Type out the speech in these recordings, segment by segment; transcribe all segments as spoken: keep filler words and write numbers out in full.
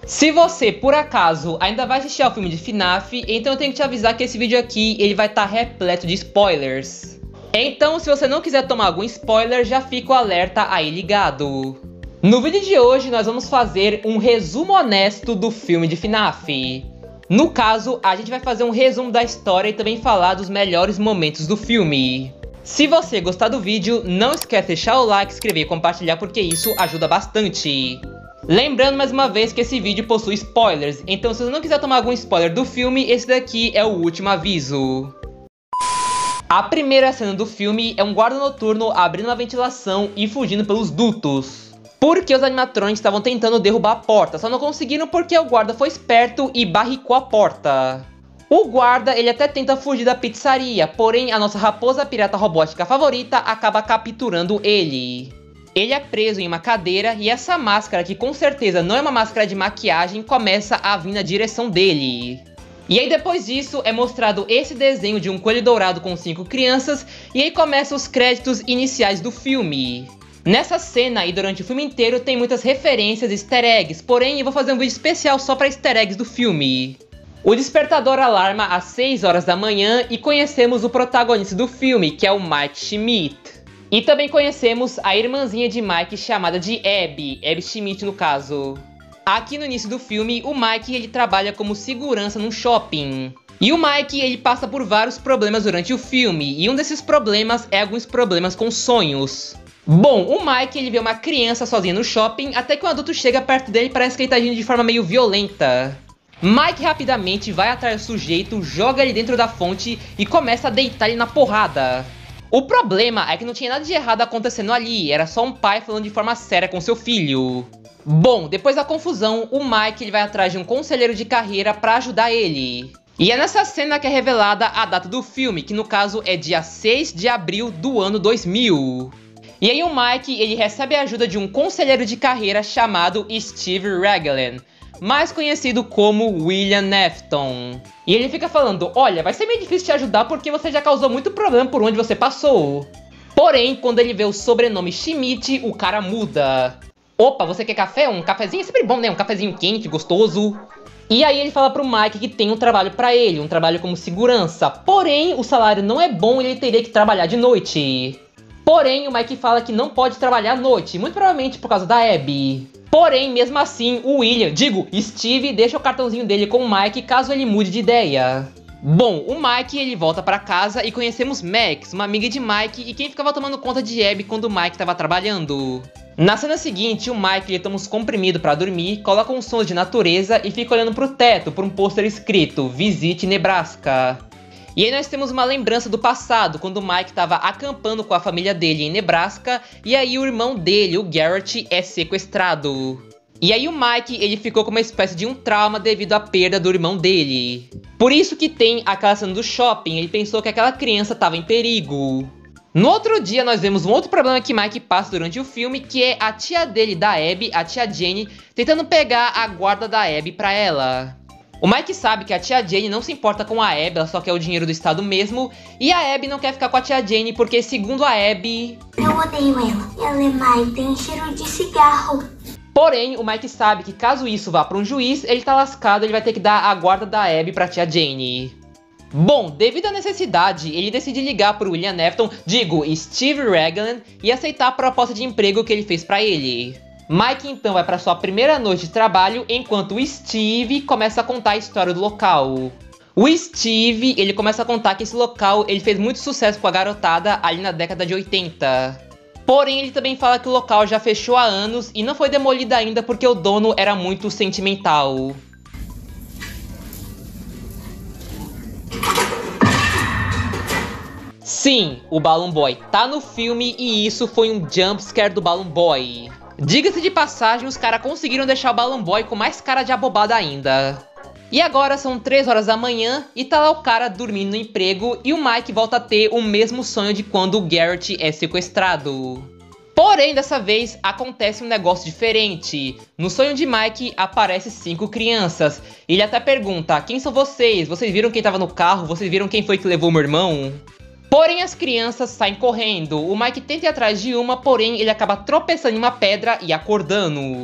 Se você, por acaso, ainda vai assistir ao filme de F NAF, então eu tenho que te avisar que esse vídeo aqui ele vai estar repleto de spoilers. Então, se você não quiser tomar algum spoiler, já fica o alerta aí ligado. No vídeo de hoje, nós vamos fazer um resumo honesto do filme de F NAF. No caso, a gente vai fazer um resumo da história e também falar dos melhores momentos do filme. Se você gostar do vídeo, não esquece de deixar o like, inscrever e compartilhar, porque isso ajuda bastante. Lembrando mais uma vez que esse vídeo possui spoilers, então se você não quiser tomar algum spoiler do filme, esse daqui é o último aviso. A primeira cena do filme é um guarda noturno abrindo uma ventilação e fugindo pelos dutos. Porque os animatrônicos estavam tentando derrubar a porta, só não conseguiram porque o guarda foi esperto e barricou a porta. O guarda ele até tenta fugir da pizzaria, porém a nossa raposa pirata robótica favorita acaba capturando ele. Ele é preso em uma cadeira e essa máscara, que com certeza não é uma máscara de maquiagem, começa a vir na direção dele. E aí depois disso é mostrado esse desenho de um coelho dourado com cinco crianças e aí começam os créditos iniciais do filme. Nessa cena e durante o filme inteiro tem muitas referências e easter eggs, porém eu vou fazer um vídeo especial só para easter eggs do filme. O despertador alarma às seis horas da manhã e conhecemos o protagonista do filme, que é o Mike Schmidt. E também conhecemos a irmãzinha de Mike chamada de Abby, Abby Schmidt no caso. Aqui no início do filme, o Mike ele trabalha como segurança num shopping. E o Mike ele passa por vários problemas durante o filme, e um desses problemas é alguns problemas com sonhos. Bom, o Mike ele vê uma criança sozinha no shopping, até que um adulto chega perto dele e parece que ele tá agindo de forma meio violenta. Mike rapidamente vai atrás do sujeito, joga ele dentro da fonte e começa a deitar ele na porrada. O problema é que não tinha nada de errado acontecendo ali, era só um pai falando de forma séria com seu filho. Bom, depois da confusão, o Mike ele vai atrás de um conselheiro de carreira para ajudar ele. E é nessa cena que é revelada a data do filme, que no caso é dia seis de abril do ano dois mil. E aí o Mike ele recebe a ajuda de um conselheiro de carreira chamado Steve Raglan, mais conhecido como William Afton. E ele fica falando, olha, vai ser meio difícil te ajudar porque você já causou muito problema por onde você passou. Porém, quando ele vê o sobrenome Schmidt, o cara muda. Opa, você quer café? Um cafezinho é sempre bom, né? Um cafezinho quente, gostoso. E aí ele fala pro Mike que tem um trabalho pra ele, um trabalho como segurança. Porém, o salário não é bom e ele teria que trabalhar de noite. Porém, o Mike fala que não pode trabalhar à noite, muito provavelmente por causa da Abby. Porém, mesmo assim, o William, digo, Steve, deixa o cartãozinho dele com o Mike caso ele mude de ideia. Bom, o Mike ele volta pra casa e conhecemos Max, uma amiga de Mike e quem ficava tomando conta de Abby quando o Mike estava trabalhando. Na cena seguinte, o Mike ele toma uns comprimidos pra dormir, coloca uns sons de natureza e fica olhando pro teto por um pôster escrito Visite Nebraska. E aí nós temos uma lembrança do passado, quando o Mike estava acampando com a família dele em Nebraska, e aí o irmão dele, o Garrett, é sequestrado. E aí o Mike, ele ficou com uma espécie de um trauma devido à perda do irmão dele. Por isso que tem aquela cena do shopping, ele pensou que aquela criança estava em perigo. No outro dia nós vemos um outro problema que Mike passa durante o filme, que é a tia dele da Abby, a tia Jenny, tentando pegar a guarda da Abby pra ela. O Mike sabe que a tia Jenny não se importa com a Abby, ela só quer o dinheiro do estado mesmo. E a Abby não quer ficar com a tia Jenny porque, segundo a Abby... eu odeio ela, ela é má e tem cheiro de cigarro. Porém, o Mike sabe que caso isso vá para um juiz, ele tá lascado, ele vai ter que dar a guarda da Abby pra tia Jenny. Bom, devido à necessidade, ele decide ligar pro William Afton, digo, Steve Raglan, e aceitar a proposta de emprego que ele fez pra ele. Mike então vai para sua primeira noite de trabalho, enquanto o Steve começa a contar a história do local. O Steve, ele começa a contar que esse local ele fez muito sucesso com a garotada ali na década de oitenta. Porém, ele também fala que o local já fechou há anos e não foi demolido ainda porque o dono era muito sentimental. Sim, o Balloon Boy tá no filme e isso foi um jumpscare do Balloon Boy. Diga-se de passagem, os caras conseguiram deixar o Balloon Boy com mais cara de abobada ainda. E agora são três horas da manhã e tá lá o cara dormindo no emprego e o Mike volta a ter o mesmo sonho de quando o Garrett é sequestrado. Porém, dessa vez acontece um negócio diferente. No sonho de Mike aparecem cinco crianças. Ele até pergunta, quem são vocês? Vocês viram quem tava no carro? Vocês viram quem foi que levou meu irmão? Porém, as crianças saem correndo. O Mike tenta ir atrás de uma, porém ele acaba tropeçando em uma pedra e acordando.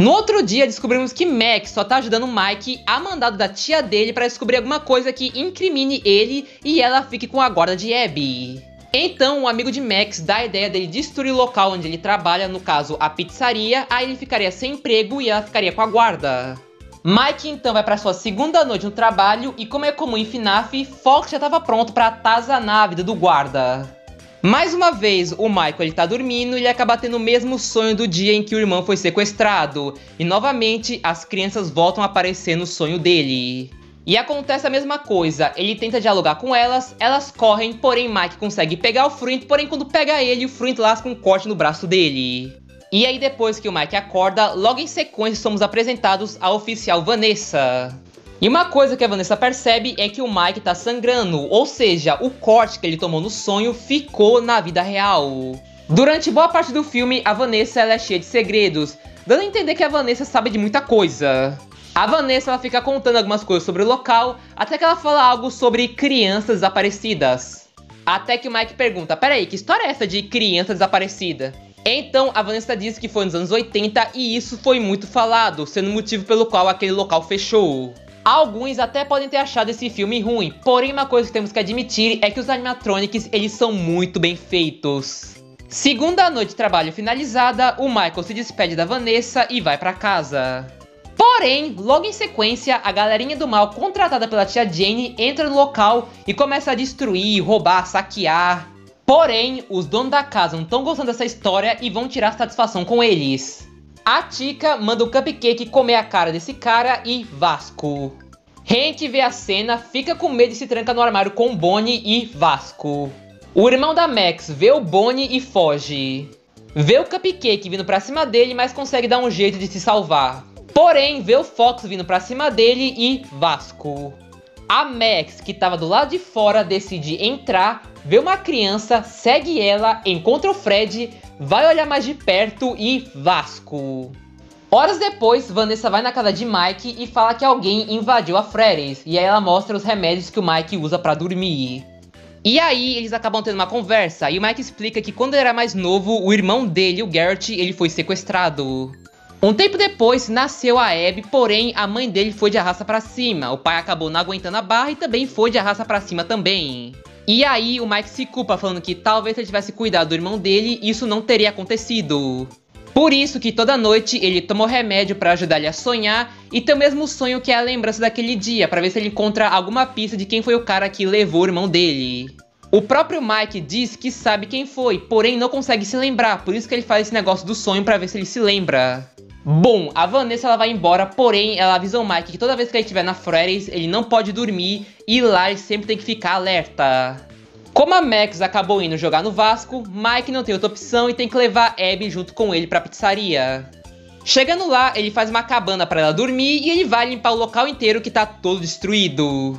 No outro dia, descobrimos que Max só tá ajudando Mike a mandado da tia dele pra descobrir alguma coisa que incrimine ele e ela fique com a guarda de Abby. Então, o amigo de Max dá a ideia dele destruir o local onde ele trabalha, no caso, a pizzaria, aí ele ficaria sem emprego e ela ficaria com a guarda. Mike então vai pra sua segunda noite no trabalho e, como é comum em FNAF, Fox já tava pronto pra atazanar a vida do guarda. Mais uma vez, o Michael ele tá dormindo e ele acaba tendo o mesmo sonho do dia em que o irmão foi sequestrado. E novamente, as crianças voltam a aparecer no sonho dele. E acontece a mesma coisa, ele tenta dialogar com elas, elas correm, porém Mike consegue pegar o Fruit, porém quando pega ele, o Fruit lasca um corte no braço dele. E aí depois que o Mike acorda, logo em sequência somos apresentados à oficial Vanessa. E uma coisa que a Vanessa percebe é que o Mike tá sangrando, ou seja, o corte que ele tomou no sonho ficou na vida real. Durante boa parte do filme, a Vanessa ela é cheia de segredos, dando a entender que a Vanessa sabe de muita coisa. A Vanessa ela fica contando algumas coisas sobre o local, até que ela fala algo sobre crianças desaparecidas. Até que o Mike pergunta, peraí, que história é essa de criança desaparecida? Então a Vanessa diz que foi nos anos oitenta e isso foi muito falado, sendo o motivo pelo qual aquele local fechou. Alguns até podem ter achado esse filme ruim, porém uma coisa que temos que admitir é que os animatronics eles são muito bem feitos. Segunda noite de trabalho finalizada, o Michael se despede da Vanessa e vai pra casa. Porém, logo em sequência, a galerinha do mal contratada pela tia Jane entra no local e começa a destruir, roubar, saquear. Porém, os donos da casa não estão gostando dessa história e vão tirar satisfação com eles. A Tika manda o Cupcake comer a cara desse cara e Vasco. Hank vê a cena, fica com medo e se tranca no armário com Bonnie e Vasco. O irmão da Max vê o Bonnie e foge. Vê o Cupcake vindo pra cima dele, mas consegue dar um jeito de se salvar. Porém, vê o Fox vindo pra cima dele e Vasco. A Max, que tava do lado de fora, decide entrar, vê uma criança, segue ela, encontra o Fred, vai olhar mais de perto e Vasco. Horas depois, Vanessa vai na casa de Mike e fala que alguém invadiu a Freddy's. E aí ela mostra os remédios que o Mike usa pra dormir. E aí eles acabam tendo uma conversa e o Mike explica que quando ele era mais novo, o irmão dele, o Garrett, ele foi sequestrado. Um tempo depois, nasceu a Abby, porém a mãe dele foi de arrasta pra cima. O pai acabou não aguentando a barra e também foi de arrasta pra cima também. E aí o Mike se culpa falando que talvez se ele tivesse cuidado do irmão dele, isso não teria acontecido. Por isso que toda noite ele tomou remédio pra ajudar ele a sonhar e tem o mesmo sonho que é a lembrança daquele dia, pra ver se ele encontra alguma pista de quem foi o cara que levou o irmão dele. O próprio Mike diz que sabe quem foi, porém não consegue se lembrar, por isso que ele faz esse negócio do sonho pra ver se ele se lembra. Bom, a Vanessa ela vai embora, porém ela avisa o Mike que toda vez que ele estiver na Freddy's, ele não pode dormir e lá ele sempre tem que ficar alerta. Como a Max acabou indo jogar no Vasco, Mike não tem outra opção e tem que levar Abby junto com ele pra pizzaria. Chegando lá, ele faz uma cabana pra ela dormir e ele vai limpar o local inteiro que tá todo destruído.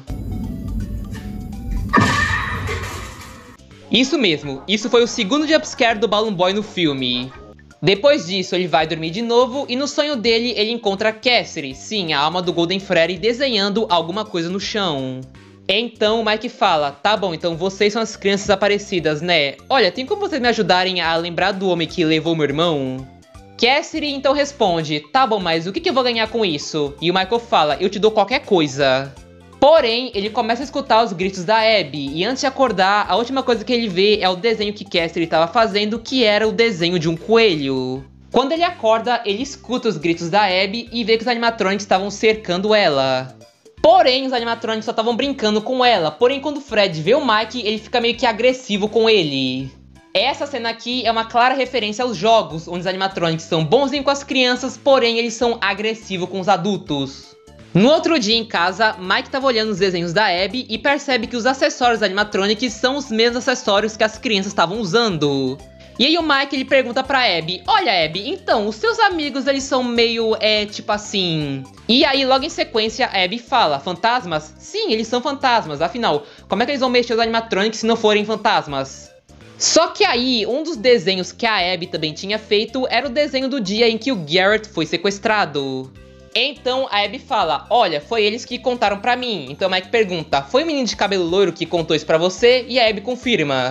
Isso mesmo, isso foi o segundo jumpscare do Balloon Boy no filme. Depois disso, ele vai dormir de novo e no sonho dele ele encontra Cassidy, sim, a alma do Golden Freddy, desenhando alguma coisa no chão. Então o Mike fala, tá bom, então vocês são as crianças desaparecidas, né? Olha, tem como vocês me ajudarem a lembrar do homem que levou meu irmão? Cassidy então responde, tá bom, mas o que, que eu vou ganhar com isso? E o Michael fala, eu te dou qualquer coisa. Porém, ele começa a escutar os gritos da Abby, e antes de acordar, a última coisa que ele vê é o desenho que Cassidy estava fazendo, que era o desenho de um coelho. Quando ele acorda, ele escuta os gritos da Abby e vê que os animatronics estavam cercando ela. Porém, os animatronics só estavam brincando com ela, porém quando o Fred vê o Mike, ele fica meio que agressivo com ele. Essa cena aqui é uma clara referência aos jogos, onde os animatronics são bonzinhos com as crianças, porém eles são agressivos com os adultos. No outro dia em casa, Mike estava olhando os desenhos da Abby e percebe que os acessórios da animatronics são os mesmos acessórios que as crianças estavam usando. E aí o Mike ele pergunta pra Abby, olha Abby, então, os seus amigos eles são meio, é, tipo assim... E aí logo em sequência a Abby fala, fantasmas? Sim, eles são fantasmas, afinal, como é que eles vão mexer os animatronics se não forem fantasmas? Só que aí, um dos desenhos que a Abby também tinha feito era o desenho do dia em que o Garrett foi sequestrado. Então a Abby fala, olha, foi eles que contaram pra mim. Então o Mike pergunta, foi o menino de cabelo loiro que contou isso pra você? E a Abby confirma.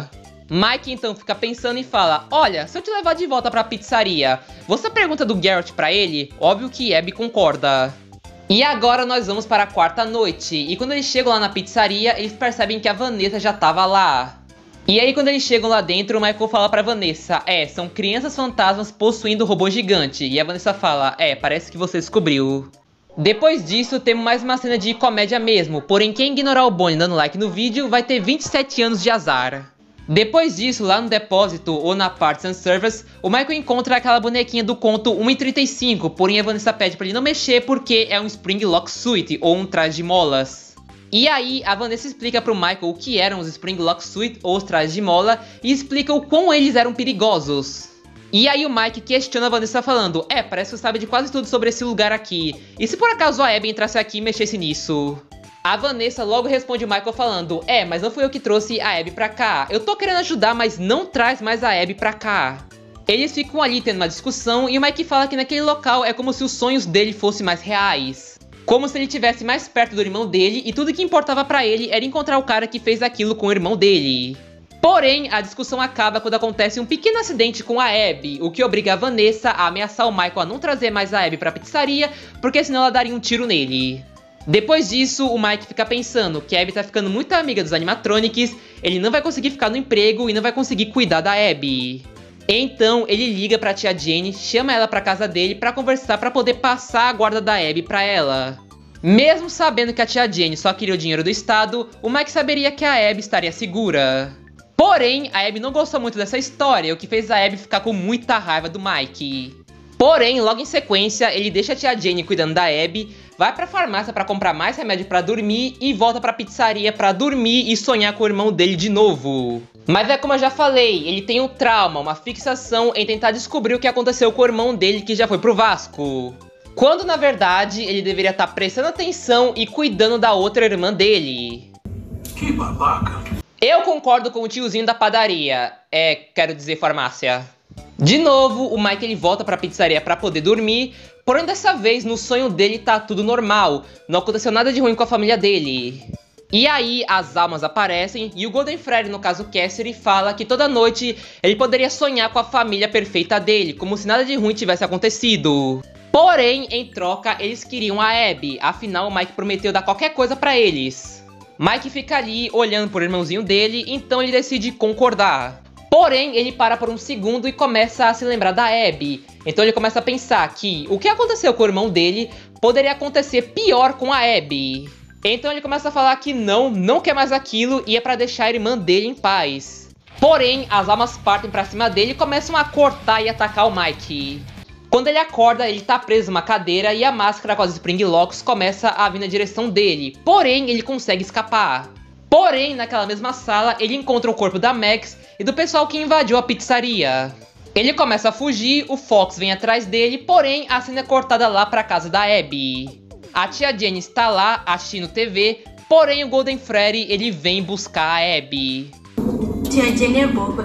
Mike então fica pensando e fala: olha, se eu te levar de volta pra pizzaria, você pergunta do Garrett pra ele? Óbvio que Abby concorda. E agora nós vamos para a quarta noite, e quando eles chegam lá na pizzaria, eles percebem que a Vanessa já tava lá. E aí quando eles chegam lá dentro, o Michael fala pra Vanessa: é, são crianças fantasmas possuindo um robô gigante. E a Vanessa fala: é, parece que você descobriu. Depois disso, temos mais uma cena de comédia mesmo, porém quem ignorar o Bonnie dando like no vídeo vai ter vinte e sete anos de azar. Depois disso, lá no depósito ou na Parts and Service, o Michael encontra aquela bonequinha do conto um e trinta e cinco, porém a Vanessa pede pra ele não mexer porque é um Spring Lock Suit, ou um traje de molas. E aí, a Vanessa explica pro Michael o que eram os Spring Lock Suit, ou os trajes de mola, e explica o quão eles eram perigosos. E aí o Mike questiona a Vanessa falando: é, parece que você sabe de quase tudo sobre esse lugar aqui, e se por acaso a Abby entrasse aqui e mexesse nisso? A Vanessa logo responde o Michael falando: é, mas não fui eu que trouxe a Abby pra cá. Eu tô querendo ajudar, mas não traz mais a Abby pra cá. Eles ficam ali tendo uma discussão e o Mike fala que naquele local é como se os sonhos dele fossem mais reais. Como se ele estivesse mais perto do irmão dele e tudo que importava pra ele era encontrar o cara que fez aquilo com o irmão dele. Porém, a discussão acaba quando acontece um pequeno acidente com a Abby, o que obriga a Vanessa a ameaçar o Michael a não trazer mais a Abby pra pizzaria, porque senão ela daria um tiro nele. Depois disso, o Mike fica pensando que a Abby tá ficando muito amiga dos animatronics, ele não vai conseguir ficar no emprego e não vai conseguir cuidar da Abby. Então, ele liga pra tia Jenny, chama ela pra casa dele pra conversar pra poder passar a guarda da Abby pra ela. Mesmo sabendo que a tia Jenny só queria o dinheiro do estado, o Mike saberia que a Abby estaria segura. Porém, a Abby não gostou muito dessa história, o que fez a Abby ficar com muita raiva do Mike. Porém, logo em sequência, ele deixa a tia Jenny cuidando da Abby, vai pra farmácia pra comprar mais remédio pra dormir e volta pra pizzaria pra dormir e sonhar com o irmão dele de novo. Mas é como eu já falei, ele tem um trauma, uma fixação em tentar descobrir o que aconteceu com o irmão dele que já foi pro Vasco. Quando na verdade ele deveria estar prestando atenção e cuidando da outra irmã dele. Que babaca. Eu concordo com o tiozinho da padaria, é, quero dizer farmácia. De novo, o Mike ele volta pra pizzaria pra poder dormir, porém dessa vez no sonho dele tá tudo normal, não aconteceu nada de ruim com a família dele. E aí as almas aparecem e o Golden Freddy, no caso Cassidy, fala que toda noite ele poderia sonhar com a família perfeita dele, como se nada de ruim tivesse acontecido. Porém, em troca, eles queriam a Abby, afinal o Mike prometeu dar qualquer coisa pra eles. Mike fica ali olhando pro irmãozinho dele, então ele decide concordar. Porém, ele para por um segundo e começa a se lembrar da Abby. Então ele começa a pensar que o que aconteceu com o irmão dele poderia acontecer pior com a Abby. Então ele começa a falar que não, não quer mais aquilo e é pra deixar a irmã dele em paz. Porém, as almas partem pra cima dele e começam a cortar e atacar o Mike. Quando ele acorda, ele tá preso numa cadeira e a máscara com as Spring Locks começa a vir na direção dele. Porém, ele consegue escapar. Porém, naquela mesma sala, ele encontra o corpo da Max e do pessoal que invadiu a pizzaria. Ele começa a fugir, o Fox vem atrás dele, porém a cena é cortada lá pra casa da Abby. A tia Jenny está lá assistindo T V, porém o Golden Freddy ele vem buscar a Abby. Tia Jenny é boba.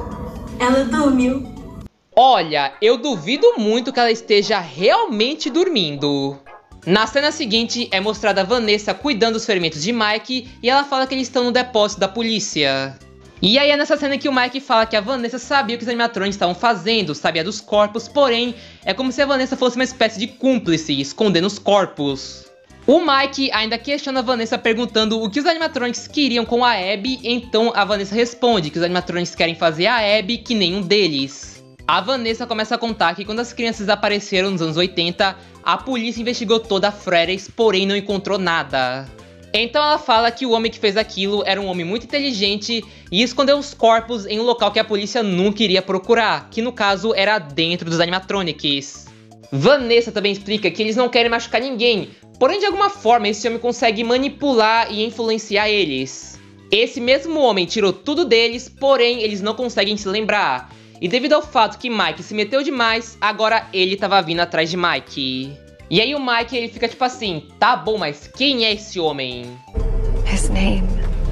Ela dormiu. Olha, eu duvido muito que ela esteja realmente dormindo. Na cena seguinte é mostrada a Vanessa cuidando dos ferimentos de Mike e ela fala que eles estão no depósito da polícia. E aí é nessa cena que o Mike fala que a Vanessa sabia o que os animatrônicos estavam fazendo, sabia dos corpos, porém é como se a Vanessa fosse uma espécie de cúmplice, escondendo os corpos. O Mike ainda questiona a Vanessa perguntando o que os animatrônicos queriam com a Abby, então a Vanessa responde que os animatrônicos querem fazer a Abby que nenhum deles. A Vanessa começa a contar que quando as crianças desapareceram nos anos oitenta, a polícia investigou toda a Freddy's, porém não encontrou nada. Então ela fala que o homem que fez aquilo era um homem muito inteligente e escondeu os corpos em um local que a polícia nunca iria procurar, que no caso era dentro dos animatronics. Vanessa também explica que eles não querem machucar ninguém, porém de alguma forma esse homem consegue manipular e influenciar eles. Esse mesmo homem tirou tudo deles, porém eles não conseguem se lembrar. E devido ao fato que Mike se meteu demais, agora ele tava vindo atrás de Mike. E aí o Mike ele fica tipo assim, tá bom, mas quem é esse homem? His name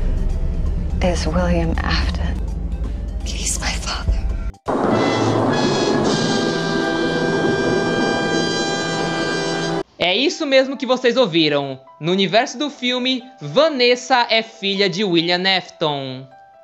is William Afton. He's my father. É isso mesmo que vocês ouviram. No universo do filme, Vanessa é filha de William Afton.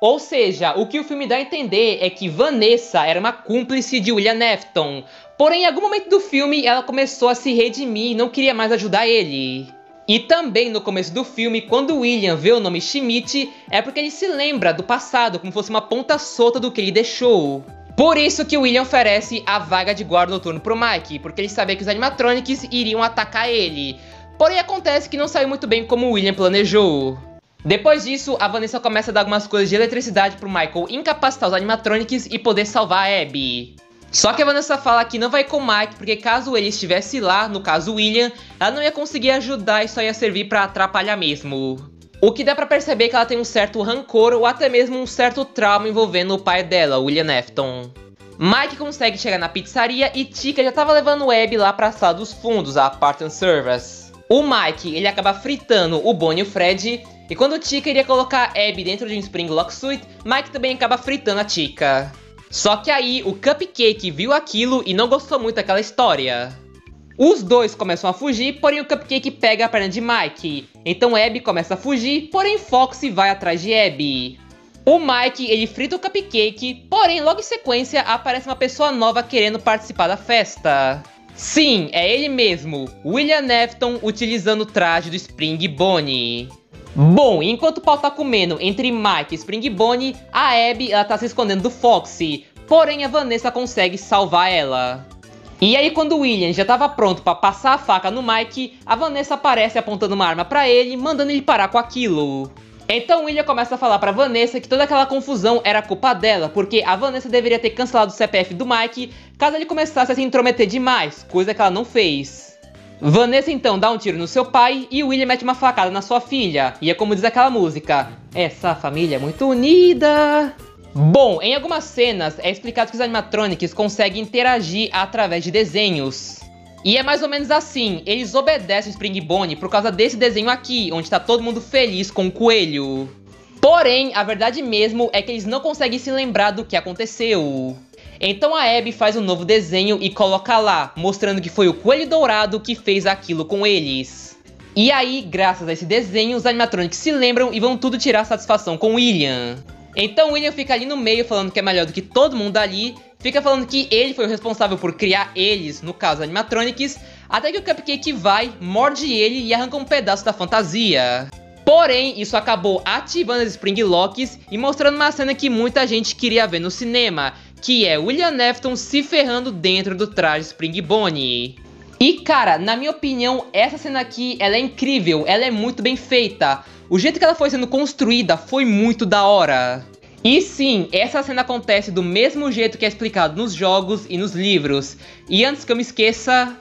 Ou seja, o que o filme dá a entender é que Vanessa era uma cúmplice de William Afton. Porém, em algum momento do filme, ela começou a se redimir e não queria mais ajudar ele. E também no começo do filme, quando William vê o nome Schmidt, é porque ele se lembra do passado, como fosse uma ponta solta do que ele deixou. Por isso que o William oferece a vaga de guarda noturno pro Mike, porque ele sabia que os animatronics iriam atacar ele. Porém, acontece que não saiu muito bem como o William planejou. Depois disso, a Vanessa começa a dar algumas coisas de eletricidade pro Michael incapacitar os animatronics e poder salvar a Abby. Só que a Vanessa fala que não vai com o Mike, porque caso ele estivesse lá, no caso o William, ela não ia conseguir ajudar e só ia servir pra atrapalhar mesmo. O que dá pra perceber que ela tem um certo rancor ou até mesmo um certo trauma envolvendo o pai dela, William Afton. Mike consegue chegar na pizzaria e Chica já tava levando o Abby lá pra sala dos fundos, a Part and Service. O Mike, ele acaba fritando o Bonnie e o Fred, e quando Chica iria colocar a Abby dentro de um Spring Lock Suit, Mike também acaba fritando a Chica. Só que aí o Cupcake viu aquilo e não gostou muito daquela história. Os dois começam a fugir, porém o Cupcake pega a perna de Mike. Então Abby começa a fugir, porém Foxy vai atrás de Abby. O Mike, ele frita o Cupcake, porém logo em sequência aparece uma pessoa nova querendo participar da festa. Sim, é ele mesmo, William Afton utilizando o traje do Spring Bonnie. Bom, enquanto o pau tá comendo entre Mike e Spring Bonnie, a Abby ela tá se escondendo do Foxy, porém a Vanessa consegue salvar ela. E aí quando o William já tava pronto pra passar a faca no Mike, a Vanessa aparece apontando uma arma pra ele, mandando ele parar com aquilo. Então o William começa a falar pra Vanessa que toda aquela confusão era culpa dela, porque a Vanessa deveria ter cancelado o C P F do Mike caso ele começasse a se intrometer demais, coisa que ela não fez. Vanessa então dá um tiro no seu pai e o William mete uma facada na sua filha, e é como diz aquela música, essa família é muito unida. Bom, em algumas cenas é explicado que os animatronics conseguem interagir através de desenhos. E é mais ou menos assim, eles obedecem o Spring Bonnie por causa desse desenho aqui, onde tá todo mundo feliz com o coelho. Porém, a verdade mesmo é que eles não conseguem se lembrar do que aconteceu. Então a Abby faz um novo desenho e coloca lá, mostrando que foi o Coelho Dourado que fez aquilo com eles. E aí, graças a esse desenho, os animatronics se lembram e vão tudo tirar satisfação com o William. Então o William fica ali no meio falando que é melhor do que todo mundo ali, fica falando que ele foi o responsável por criar eles, no caso animatronics, até que o Cupcake vai, morde ele e arranca um pedaço da fantasia. Porém, isso acabou ativando as Spring Locks e mostrando uma cena que muita gente queria ver no cinema, que é William Afton se ferrando dentro do traje Spring Bonnie. E cara, na minha opinião, essa cena aqui, ela é incrível, ela é muito bem feita. O jeito que ela foi sendo construída foi muito da hora. E sim, essa cena acontece do mesmo jeito que é explicado nos jogos e nos livros. E antes que eu me esqueça...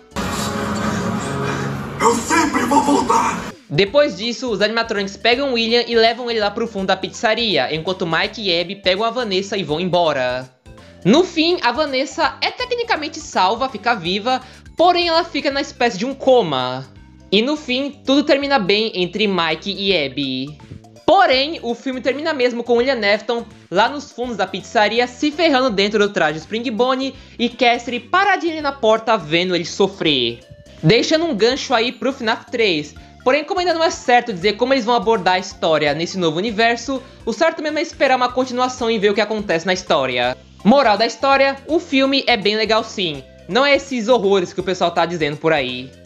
Eu sempre vou voltar! Depois disso, os animatronics pegam o William e levam ele lá pro fundo da pizzaria, enquanto Mike e Abby pegam a Vanessa e vão embora. No fim, a Vanessa é tecnicamente salva, fica viva, porém ela fica na espécie de um coma. E no fim, tudo termina bem entre Mike e Abby. Porém, o filme termina mesmo com William Afton lá nos fundos da pizzaria se ferrando dentro do traje Spring Bonnie e Cassidy paradinha na porta vendo ele sofrer. Deixando um gancho aí pro F NAF três. Porém, como ainda não é certo dizer como eles vão abordar a história nesse novo universo, o certo mesmo é esperar uma continuação e ver o que acontece na história. Moral da história, o filme é bem legal sim, não é esses horrores que o pessoal tá dizendo por aí.